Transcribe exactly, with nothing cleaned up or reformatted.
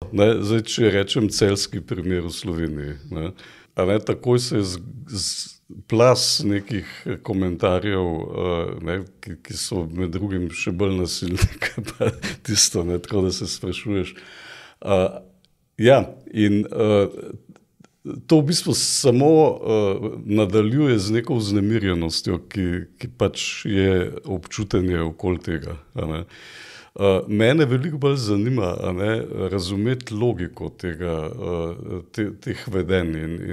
Ne, zdaj, če rečem celjski primer v Sloveniji, ne, a ne, takoj se z, z plas nekih komentarjev, uh, ne, ki, ki so med drugim še bolj nasilni, kot pa tisto, ne, tako da se sprašuješ. Uh, ja, in uh, to v bistvu samo uh, nadaljuje z neko vznemirjenostjo, ki, ki pač je občutenje okoli tega, a ne. Uh, mene veliko bolj zanima, a ne, razumeti logiko tega, uh, te, teh vedenj in,